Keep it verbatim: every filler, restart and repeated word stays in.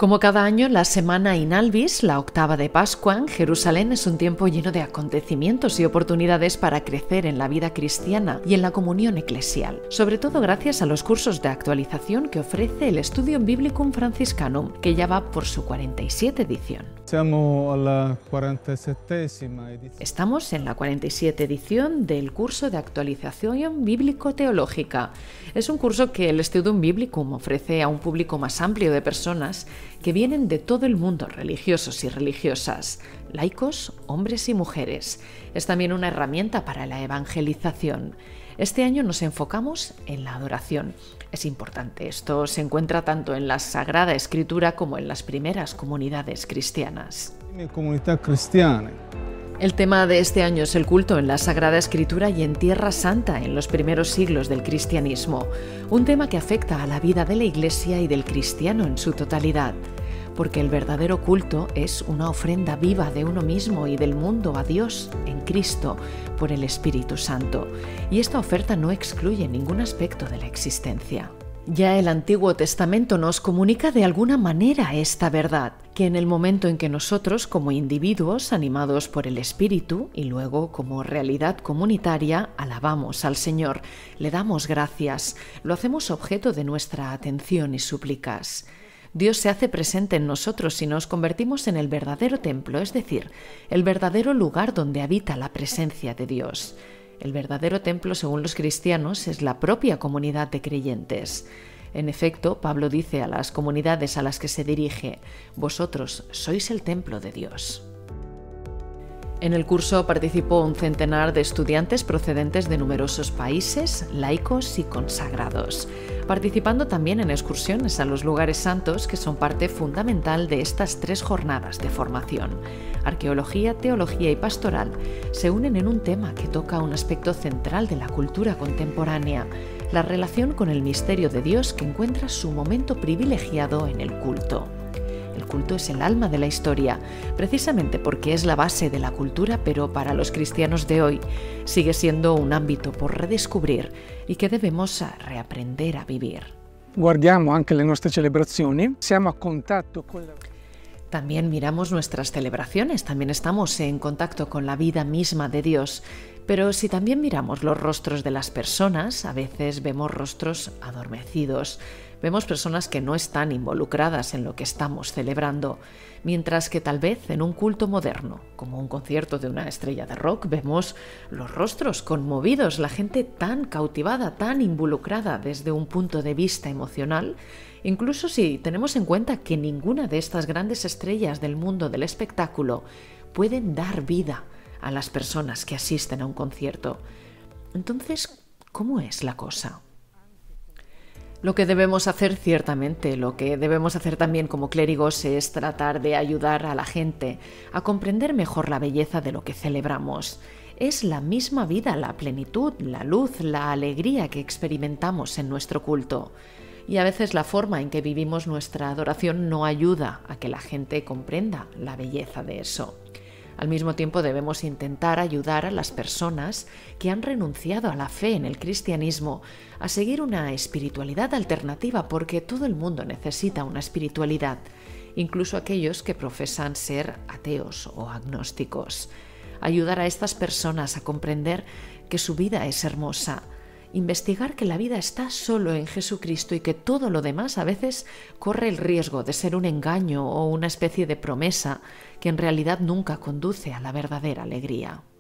Como cada año, la semana Inalvis, la octava de Pascua, en Jerusalén es un tiempo lleno de acontecimientos y oportunidades para crecer en la vida cristiana y en la comunión eclesial, sobre todo gracias a los cursos de actualización que ofrece el Studium Biblicum Franciscanum, que ya va por su cuarenta y siete edición. Estamos en la cuarenta y siete edición del curso de actualización bíblico-teológica. Es un curso que el Studium Biblicum ofrece a un público más amplio de personas que vienen de todo el mundo, religiosos y religiosas, laicos, hombres y mujeres. Es también una herramienta para la evangelización. Este año nos enfocamos en la adoración. Es importante, esto se encuentra tanto en la Sagrada Escritura como en las primeras comunidades cristianas. El tema de este año es el culto en la Sagrada Escritura y en Tierra Santa en los primeros siglos del cristianismo, un tema que afecta a la vida de la Iglesia y del cristiano en su totalidad, porque el verdadero culto es una ofrenda viva de uno mismo y del mundo a Dios en Cristo por el Espíritu Santo, y esta oferta no excluye ningún aspecto de la existencia. Ya el Antiguo Testamento nos comunica de alguna manera esta verdad, que en el momento en que nosotros, como individuos animados por el Espíritu y luego como realidad comunitaria, alabamos al Señor, le damos gracias, lo hacemos objeto de nuestra atención y súplicas. Dios se hace presente en nosotros y nos convertimos en el verdadero templo, es decir, el verdadero lugar donde habita la presencia de Dios. El verdadero templo, según los cristianos, es la propia comunidad de creyentes. En efecto, Pablo dice a las comunidades a las que se dirige: vosotros sois el templo de Dios. En el curso participó un centenar de estudiantes procedentes de numerosos países, laicos y consagrados, participando también en excursiones a los lugares santos que son parte fundamental de estas tres jornadas de formación. Arqueología, teología y pastoral se unen en un tema que toca un aspecto central de la cultura contemporánea, la relación con el misterio de Dios que encuentra su momento privilegiado en el culto. El culto es el alma de la historia, precisamente porque es la base de la cultura, pero para los cristianos de hoy sigue siendo un ámbito por redescubrir y que debemos reaprender a vivir. Guardiamo anche le nostre celebrazioni, siamo a contatto con la... También miramos nuestras celebraciones, también estamos en contacto con la vida misma de Dios, pero si también miramos los rostros de las personas, a veces vemos rostros adormecidos, vemos personas que no están involucradas en lo que estamos celebrando, mientras que tal vez en un culto moderno, como un concierto de una estrella de rock, vemos los rostros conmovidos, la gente tan cautivada, tan involucrada desde un punto de vista emocional, incluso si tenemos en cuenta que ninguna de estas grandes estrellas del mundo del espectáculo pueden dar vida a las personas que asisten a un concierto. Entonces, ¿cómo es la cosa? Lo que debemos hacer ciertamente, lo que debemos hacer también como clérigos es tratar de ayudar a la gente a comprender mejor la belleza de lo que celebramos. Es la misma vida, la plenitud, la luz, la alegría que experimentamos en nuestro culto. Y a veces la forma en que vivimos nuestra adoración no ayuda a que la gente comprenda la belleza de eso. Al mismo tiempo debemos intentar ayudar a las personas que han renunciado a la fe en el cristianismo a seguir una espiritualidad alternativa, porque todo el mundo necesita una espiritualidad, incluso aquellos que profesan ser ateos o agnósticos. Ayudar a estas personas a comprender que su vida es hermosa, investigar que la vida está solo en Jesucristo y que todo lo demás a veces corre el riesgo de ser un engaño o una especie de promesa que en realidad nunca conduce a la verdadera alegría.